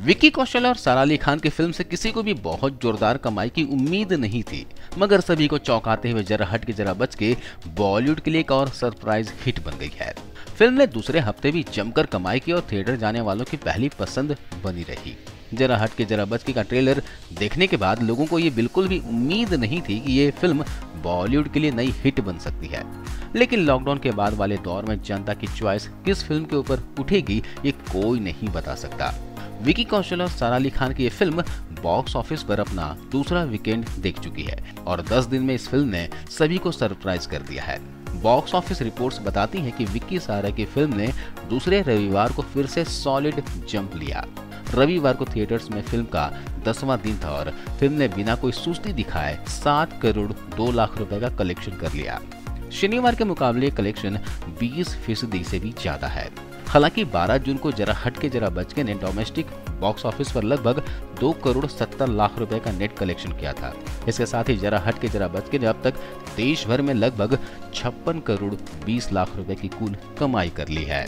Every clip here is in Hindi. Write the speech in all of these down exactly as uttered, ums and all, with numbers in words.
विक्की कौशल और सारा अली खान की फिल्म से किसी को भी बहुत जोरदार कमाई की उम्मीद नहीं थी, मगर सभी को चौंकाते हुए जरा हट के जरा बच के बॉलीवुड के लिए एक और सरप्राइज हिट बन गई है। फिल्म ने दूसरे हफ्ते भी जमकर कमाई की और थिएटर जाने वालों की पहली पसंद बनी रही। जरा हट के जरा बच के का ट्रेलर देखने के बाद लोगों को ये बिल्कुल भी उम्मीद नहीं थी कि ये फिल्म बॉलीवुड के लिए नई हिट बन सकती है, लेकिन लॉकडाउन के बाद वाले दौर में जनता की चॉइस किस फिल्म के ऊपर उठेगी ये कोई नहीं बता सकता। विक्की कौशल और सारा अली खान की ये फिल्म बॉक्स ऑफिस पर अपना दूसरा वीकेंड देख चुकी है और दस दिन में इस फिल्म ने सभी को सरप्राइज कर दिया है। बॉक्स ऑफिस रिपोर्ट्स बताती हैं कि विक्की सारा की फिल्म ने दूसरे रविवार को फिर से सॉलिड जंप लिया। रविवार को थिएटर्स में फिल्म का दसवां दिन था और फिल्म ने बिना कोई सुस्ती दिखाए सात करोड़ दो लाख रुपए का कलेक्शन कर लिया। शनिवार के मुकाबले कलेक्शन बीस फीसदी से भी ज्यादा है। हालांकि बारह जून को जरा हट के जरा बच के ने डोमेस्टिक बॉक्स ऑफिस पर लगभग दो करोड़ सत्तर लाख रुपए का नेट कलेक्शन किया था। इसके साथ ही जरा हट के जरा बच के ने अब तक देश भर में लगभग छप्पन करोड़ बीस लाख रुपए की कुल कमाई कर ली है।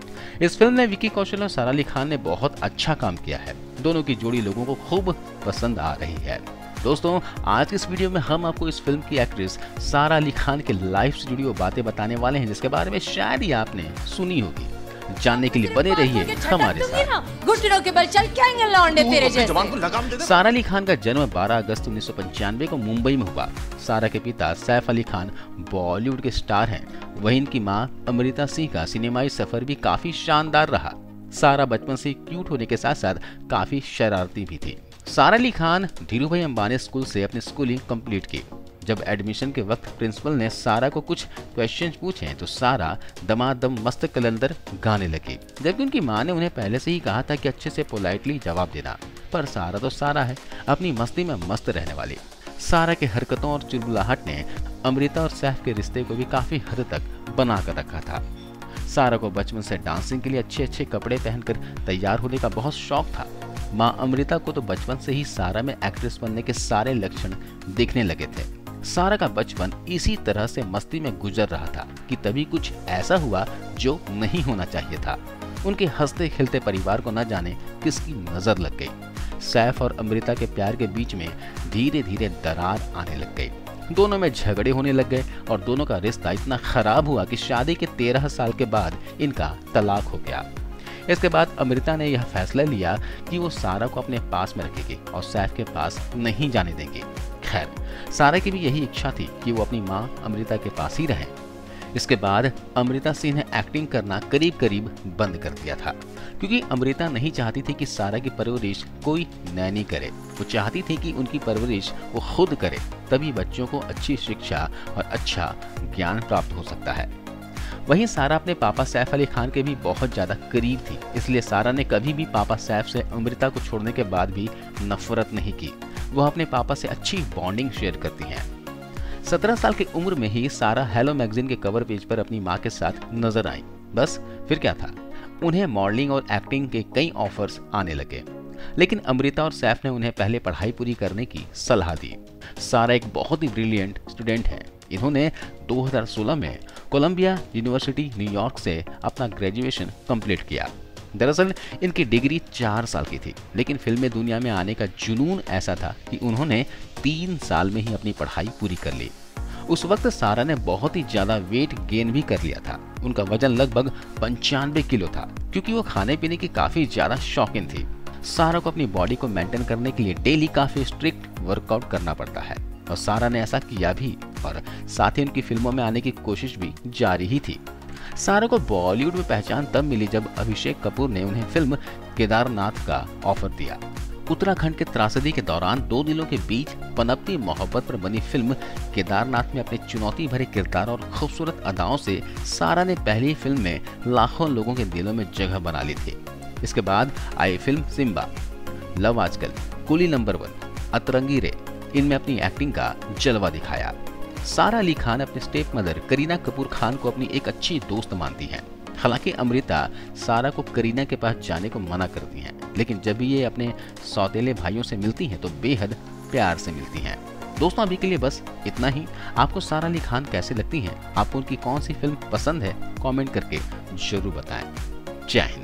इस फिल्म में विक्की कौशल और सारा अली खान ने बहुत अच्छा काम किया है। दोनों की जोड़ी लोगों को खूब पसंद आ रही है। दोस्तों, आज की इस वीडियो में हम आपको इस फिल्म की एक्ट्रेस सारा अली खान के लाइफ से जुड़ी वो बातें बताने वाले हैं जिसके बारे में शायद ही आपने सुनी होगी। जानने के लिए बने रहिए हमारे साथ। घुटनों के बल चल क्या लौंडे तेरे जैसे। सारा अली खान का जन्म बारह अगस्त उन्नीस सौ पंचानवे को मुंबई में हुआ। सारा के पिता सैफ अली खान बॉलीवुड के स्टार हैं, वहीं इनकी मां अमृता सिंह का सिनेमाई सफर भी काफी शानदार रहा। सारा बचपन से क्यूट होने के साथ साथ काफी शरारती भी थी। सारा अली खान धीरूभाई अंबानी स्कूल से अपनी स्कूलिंग कंप्लीट की। जब एडमिशन के वक्त प्रिंसिपल ने सारा को कुछ क्वेश्चंस पूछे तो सारा दमादम मस्त कलंदर गाने लगी, जबकि उनकी मां ने उन्हें पहले से ही कहा था कि अच्छे से पोलाइटली जवाब देना। पर सारा तो सारा है, अपनी मस्ती में मस्त रहने वाली। सारा के हरकतों और चुलबुलाहट ने अमृता और सैफ के रिश्ते को भी काफी हद तक बना कर रखा था। सारा को बचपन से डांसिंग के लिए अच्छे अच्छे कपड़े पहनकर तैयार होने का बहुत शौक था। मां अमृता को तो बचपन से ही सारा में एक्ट्रेस बनने के सारे लक्षण दिखने लगे थे। सारा का बचपन इसी तरह से मस्ती में गुजर रहा था कि तभी कुछ ऐसा हुआ जो नहीं होना चाहिए था। उनके हंसते खिलते परिवार को न जाने किसकी नजर लग गई। सैफ और अमृता के प्यार के बीच में धीरे धीरे दरार आने लग गई। दोनों में झगड़े होने लग गए और दोनों का रिश्ता इतना खराब हुआ कि शादी के तेरह साल के बाद इनका तलाक हो गया। इसके बाद अमृता ने यह फैसला लिया कि वो सारा को अपने पास में रखेगी और सैफ के पास नहीं जाने देंगी। खैर, सारा की भी यही इच्छा थी कि वो अपनी मां अमृता के पास ही रहे। इसके बाद अमृता सिंह ने एक्टिंग करना करीब करीब बंद कर दिया था, क्योंकि अमृता नहीं चाहती थी कि सारा की परवरिश कोई नैनी करे। वो चाहती थी कि उनकी परवरिश वो खुद करे, तभी बच्चों को अच्छी शिक्षा और अच्छा ज्ञान प्राप्त हो सकता है। वहीं सारा अपने पापा सैफ अली खान के भी बहुत ज्यादा करीब थी, इसलिए सारा ने कभी भी पापा सैफ से अमृता को छोड़ने के बाद भी नफरत नहीं की। वह अपने पापा से अच्छी बॉन्डिंग शेयर करती हैं। सत्रह साल की उम्र में ही सारा हेलो मैगजीन के कवर पेज पर अपनी मां के साथ नजर आई। बस फिर क्या था, उन्हें मॉडलिंग और एक्टिंग के कई ऑफर्स आने लगे, लेकिन अमृता और सैफ ने उन्हें पहले पढ़ाई पूरी करने की सलाह दी। सारा एक बहुत ही ब्रिलियंट स्टूडेंट है। इन्होंने दो हज़ार सोलह में कोलंबिया यूनिवर्सिटी न्यूयॉर्क से अपना ग्रेजुएशन कंप्लीट किया। दरअसल इनकी डिग्री चार साल की थी, लेकिन फिल्मी दुनिया में आने का जुनून ऐसा था कि उन्होंने तीन साल में ही अपनी पढ़ाई पूरी कर ली। उस वक्त सारा ने बहुत ही ज्यादा वेट गेन भी कर लिया था। उनका वजन लगभग पंचानवे किलो था, क्योंकि वो खाने पीने की काफी ज्यादा शौकीन थी। सारा को अपनी बॉडी को मेंटेन करने के लिए डेली काफी स्ट्रिक्ट वर्कआउट करना पड़ता है और सारा ने ऐसा किया भी, और साथ ही उनकी फिल्मों में आने की कोशिश भी जारी ही थी। सारा को बॉलीवुड में पहचान तब मिली जब अभिषेक कपूर ने उन्हें फिल्म केदारनाथ का ऑफर दिया। उत्तराखंड के त्रासदी के दौरान दो दिलों के बीच पनपती मोहब्बत पर बनी फिल्म केदारनाथ में अपने चुनौती भरे किरदार और खूबसूरत अदाओं से सारा ने पहली फिल्म में लाखों लोगों के दिलों में जगह बना ली थी। इसके बाद आई फिल्म सिम्बा, लव आजकल, कुली नंबर वन, अतरंगी रे, इनमें अपनी एक्टिंग का जलवा दिखाया। सारा अली खान अपने स्टेप मदर करीना कपूर खान को अपनी एक अच्छी दोस्त मानती हैं। हालांकि अमृता सारा को करीना के पास जाने को मना करती हैं, लेकिन जब भी ये अपने सौतेले भाइयों से मिलती हैं तो बेहद प्यार से मिलती हैं। दोस्तों, अभी के लिए बस इतना ही। आपको सारा अली खान कैसे लगती हैं? आपको उनकी कौन सी फिल्म पसंद है? कमेंट करके जरूर बताएं। जय हिंद।